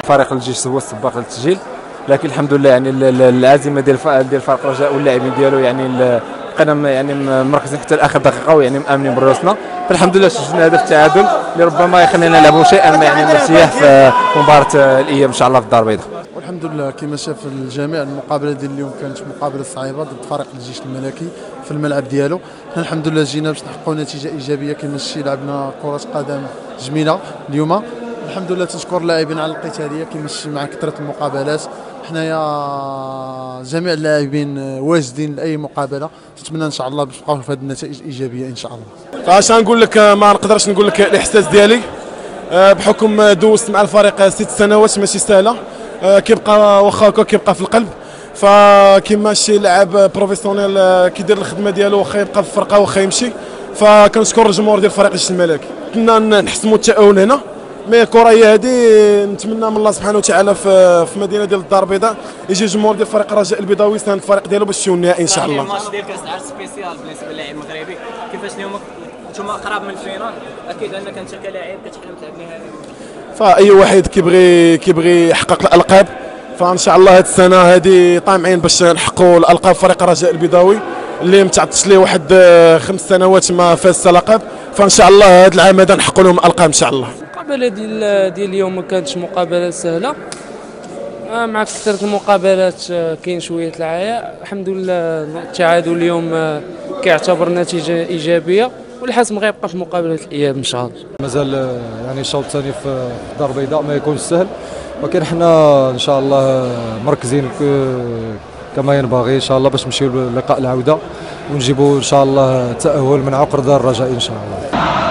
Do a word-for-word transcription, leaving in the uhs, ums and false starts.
فريق الجيش هو السباق للتسجيل، لكن الحمد لله يعني العزيمه ديال ديال فريق الرجاء واللاعبين ديالو يعني بقينا يعني مركزين حتى لاخر دقيقه ويعني مامنين براسنا. فالحمد لله سجلنا هدف التعادل اللي ربما يخلينا نلعبوا شيئا ما يعني مرتاح في مباراه الاياب ان شاء الله في الدار البيضاء. والحمد لله كما شاف الجميع المقابله ديال اليوم كانت مقابله صعيبه ضد فريق الجيش الملكي في الملعب ديالو. حنا الحمد لله جينا باش نحققوا نتيجه ايجابيه كما شتي، لعبنا كره قدم جميله اليوم الحمد لله. تنشكر اللاعبين على القتاليه كما شتي مع كثره المقابلات. حنايا جميع اللاعبين واجدين لاي مقابله، نتمنى ان شاء الله باش نبقاو في هذه النتائج الايجابيه ان شاء الله. فاش نقول لك ما نقدرش نقول لك الاحساس ديالي بحكم دوزت مع الفريق ست سنوات ماشي سهله، كيبقى واخا هكا كيبقى في القلب. فكما شي لاعب بروفيسيونيل كيدير الخدمه ديالو واخا يبقى في الفرقه واخا يمشي. فكنشكر الجمهور ديال فريق الجيش الملكي. كنا نحسموا التاهل هنا، مي الكره هي هذه. نتمنى من الله سبحانه وتعالى في, في مدينه ديال الدار البيضاء يجي الجمهور ديال فريق الرجاء البيضاوي يساند الفريق ديالو باش يمشيو النهائي ان شاء الله. الماتش ديال كاس العالم سبيسيال بالنسبه للاعب مغربي، كيفاش اليوم نتوما قراب من الفينال؟ اكيد انك انت كلاعب كتحلم تلعب نهائي. فاي واحد كيبغي كيبغي يحقق الالقاب، فان شاء الله هذه السنه هذه طامعين باش نحققوا الالقاب فريق الرجاء البيضاوي اللي متعطش ليه واحد خمس سنوات ما فاز لقب. فان شاء الله هذا العام هذا نحققوا لهم الالقاب ان شاء الله. المقابله ديال ديال اليوم ما كانتش مقابله سهله، مع كثره المقابلات كاين شويه العياء. الحمد لله التعادل اليوم كيعتبر نتيجه ايجابيه، والحسم غيبقى في مقابله الاياب ان شاء الله. مازال يعني الشوط الثاني في الدار البيضاء ما يكونش سهل، ولكن حنا ان شاء الله مركزين كما ينبغي ان شاء الله باش نمشيو للقاء العوده ونجيبوا ان شاء الله التاهل من عقر دار الرجاء ان شاء الله.